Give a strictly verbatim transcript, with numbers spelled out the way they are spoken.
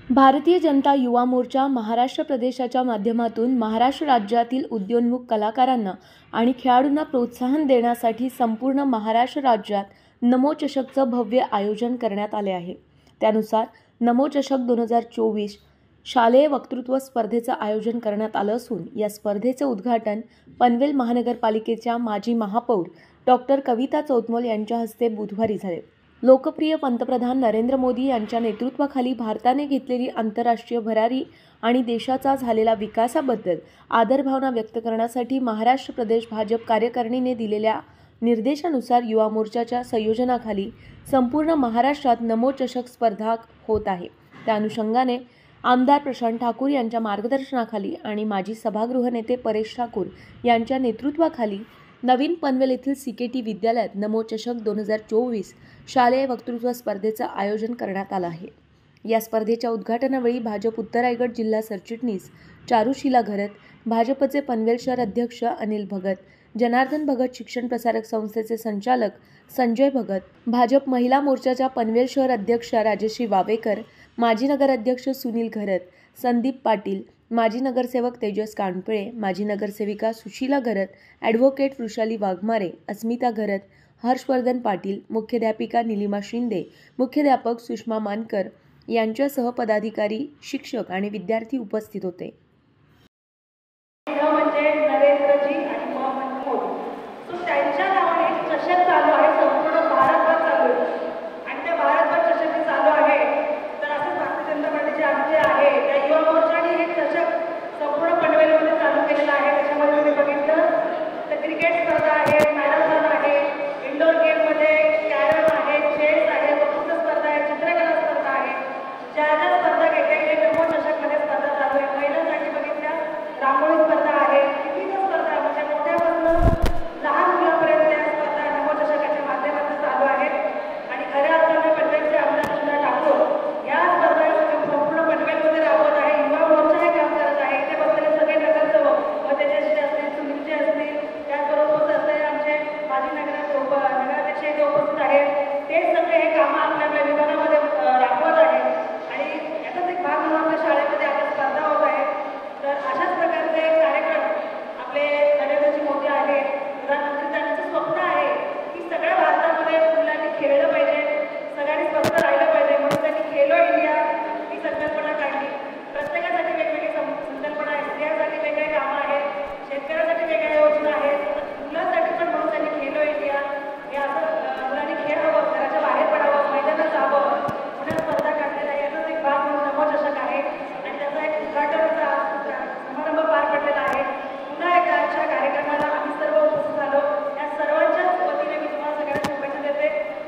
भारतीय जनता युवा मोर्चा महाराष्ट्र प्रदेशाच्या माध्यमातून महाराष्ट्र राज्यातील उदयोन्मुख कलाकारांना आणि खेळाडूंना प्रोत्साहन देण्यासाठी संपूर्ण महाराष्ट्र राज्यात नमो चषकचं भव्य आयोजन करण्यात आले आहे। त्यानुसार नमो चषक दोन हजार चोवीस शालेय वक्तृत्व स्पर्धेचं आयोजन करण्यात आलं असून या स्पर्धेचे उद्घाटन पनवेल महानगरपालिकेच्या माजी महापौर डॉक्टर कविता चौतमोल यांच्या हस्ते बुधवारी झाले। लोकप्रिय पंतप्रधान नरेंद्र मोदी यांच्या नेतृत्वाखाली भारताने घेतलेली आंतरराष्ट्रीय भरारी आणि देशाचा झालेला विकासाबद्दल आदरभावना व्यक्त करण्यासाठी महाराष्ट्र प्रदेश भाजप कार्यकारिणीने दिलेल्या निर्देशानुसार युवा मोर्चाच्या संयोजनाखाली संपूर्ण महाराष्ट्रात नमो चषक स्पर्धा होत आहे। त्या अनुषंगाने आमदार प्रशांत ठाकूर यांच्या मार्गदर्शनाखाली आणि माजी सभागृह नेते परेश ठाकूर यांच्या नेतृत्वाखाली नवीन पनवेल येथील सी के टी विद्यालयात नमो चषक दोन हजार चोवीस शालेय वक्तृत्व स्पर्धेचं आयोजन करण्यात आलं आहे। या स्पर्धेच्या उद्घाटनावेळी भाजप उत्तर रायगड जिल्हा सरचिटणीस चारुशीला घरत, भाजपचे पनवेल शहर अध्यक्ष अनिल भगत, जनार्दन भगत शिक्षण प्रसारक संस्थेचे संचालक संजय भगत, भाजप महिला मोर्चाच्या पनवेल शहर अध्यक्ष राजश्री वावेकर, माजी नगराध्यक्ष सुनील घरत, संदीप पाटील, माजी नगरसेवक तेजस कानपिळे, माजी नगरसेविका सुशीला घरत, ॲडव्होकेट वृषाली वाघमारे, अस्मिता घरत, हर्षवर्धन पाटील, मुख्याध्यापिका निलिमा शिंदे, मुख्याध्यापक सुषमा मानकर यांच्यासह पदाधिकारी, शिक्षक आणि विद्यार्थी उपस्थित होते।